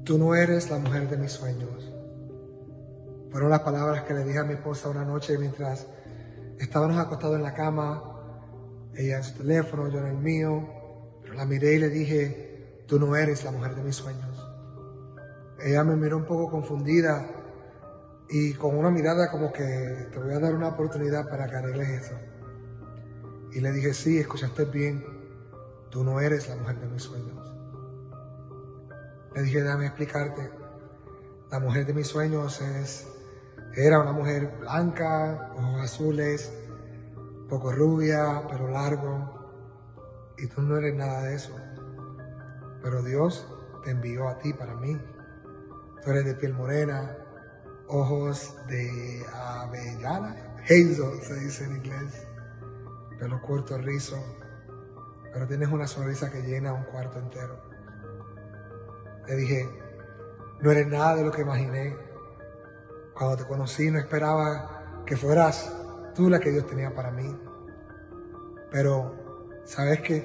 Tú no eres la mujer de mis sueños. Fueron las palabras que le dije a mi esposa una noche mientras estábamos acostados en la cama, ella en su teléfono, yo en el mío, pero la miré y le dije, tú no eres la mujer de mis sueños. Ella me miró un poco confundida y con una mirada como que te voy a dar una oportunidad para que arregles eso. Y le dije, sí, escuchaste bien, tú no eres la mujer de mis sueños. Le dije, déjame explicarte, la mujer de mis sueños era una mujer blanca, ojos azules, poco rubia, pelo largo, y tú no eres nada de eso. Pero Dios te envió a ti para mí. Tú eres de piel morena, ojos de avellana, hazel se dice en inglés, pelo corto, rizo, pero tienes una sonrisa que llena un cuarto entero. Le dije, no eres nada de lo que imaginé. Cuando te conocí no esperaba que fueras tú la que Dios tenía para mí. Pero, ¿sabes qué?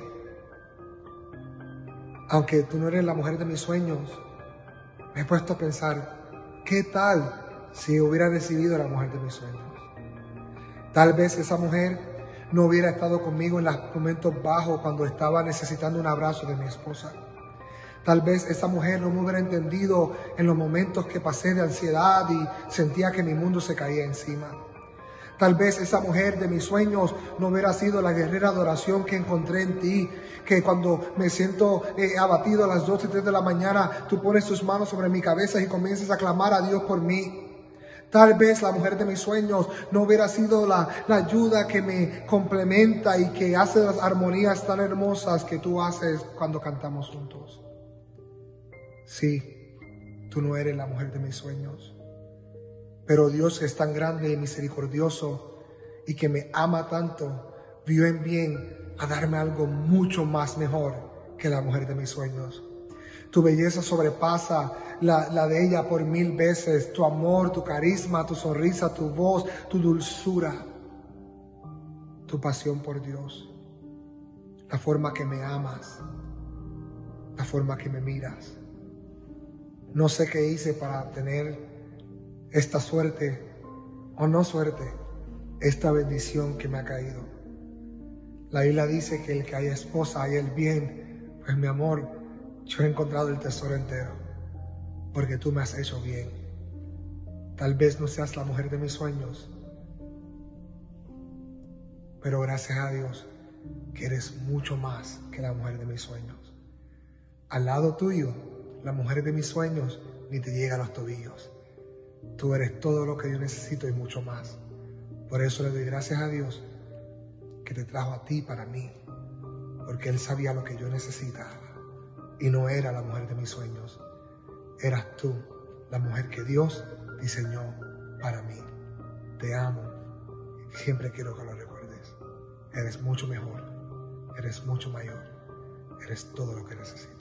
Aunque tú no eres la mujer de mis sueños, me he puesto a pensar, ¿qué tal si hubiera recibido a la mujer de mis sueños? Tal vez esa mujer no hubiera estado conmigo en los momentos bajos cuando estaba necesitando un abrazo de mi esposa. Tal vez esa mujer no me hubiera entendido en los momentos que pasé de ansiedad y sentía que mi mundo se caía encima. Tal vez esa mujer de mis sueños no hubiera sido la guerrera de oración que encontré en ti, que cuando me siento abatido a las 2 y 3 de la mañana, tú pones tus manos sobre mi cabeza y comienzas a clamar a Dios por mí. Tal vez la mujer de mis sueños no hubiera sido la ayuda que me complementa y que hace las armonías tan hermosas que tú haces cuando cantamos juntos. Sí, tú no eres la mujer de mis sueños, pero Dios es tan grande y misericordioso y que me ama tanto, vio en bien a darme algo mucho más mejor que la mujer de mis sueños. Tu belleza sobrepasa la de ella por 1000 veces, tu amor, tu carisma, tu sonrisa, tu voz, tu dulzura, tu pasión por Dios, la forma que me amas, la forma que me miras. No sé qué hice para tener esta suerte, o no suerte, esta bendición que me ha caído. La Biblia dice que el que haya esposa haya el bien. Pues mi amor, yo he encontrado el tesoro entero, porque tú me has hecho bien. Tal vez no seas la mujer de mis sueños, pero gracias a Dios que eres mucho más que la mujer de mis sueños. Al lado tuyo, la mujer de mis sueños ni te llega a los tobillos. Tú eres todo lo que yo necesito y mucho más. Por eso le doy gracias a Dios que te trajo a ti para mí, porque Él sabía lo que yo necesitaba. Y no era la mujer de mis sueños, eras tú, la mujer que Dios diseñó para mí. Te amo y siempre quiero que lo recuerdes. Eres mucho mejor, eres mucho mayor, eres todo lo que necesito.